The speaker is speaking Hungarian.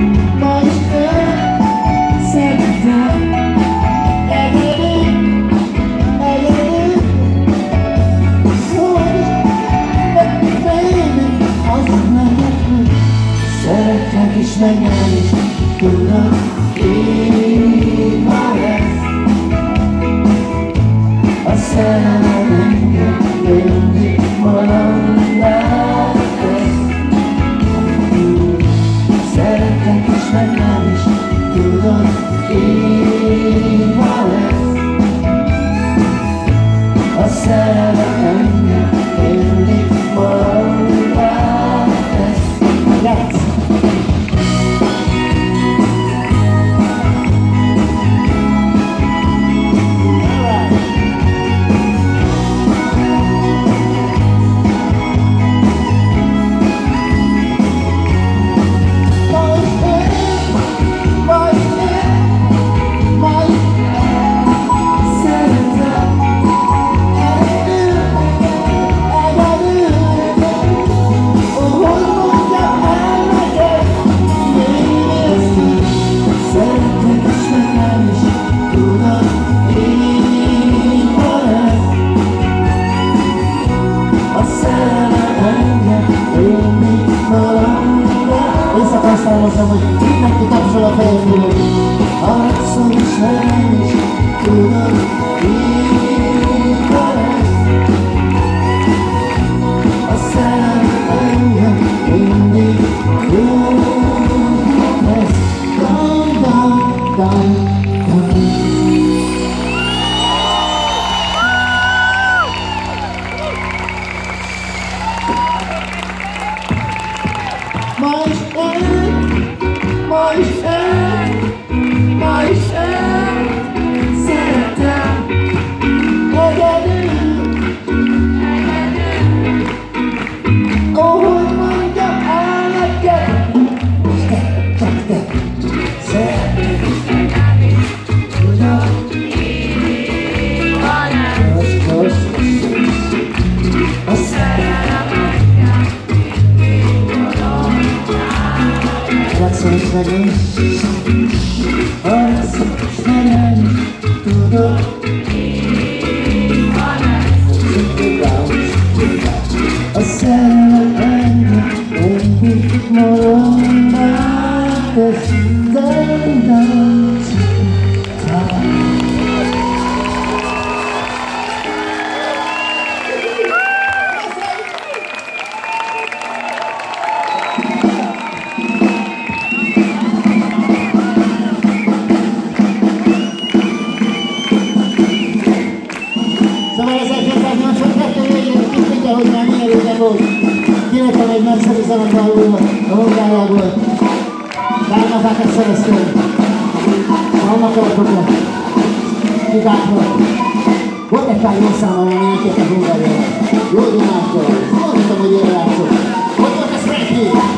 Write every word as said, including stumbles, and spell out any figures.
ma is őt szeretem. Egyedül, egyedül, hogy baby, azt meglepő. Szeretlek is, meg nem is tudod, így van ez. A szerelem engem mindig malandát tesz. Szeretlek is, meg nem is tudod, így van ez. A szerelem engem mindig malandát tesz. Let's! Aztán hogy mindenki tapsol a fejem fölött. Haragszom is, nem is tudod, így van ez. A szerelem engem mindig úgy lesz. Dam, dam, dam, dam. Ma is én, ma is én, ma is én szeretem. Egyedül, ó, hogy mondjam el neked, te, csak te, szeretem is, meg nem is tudod, így van ez. Kösz, kösz, a szerelem engem mindig haragszom is, meg nem is, haragszom is, meg nem is tudod, így van ez. A szerelem engem mindig maradnál tesz. Dam, dam, dam. Szóval ezerkilencszáznyolcvankettő végén ki tudja, hogy már milyen régen volt. Kivettem egy nagyszerű zenekar a munkájából. Bármatákat szereztünk. Vannak alkotok. Kigáknak. Volt egy pár jó száma, ami mindkét a Hungáriában. Jó Dunától. Mondtam, hogy én játszok. Hogy volt ez Frankie?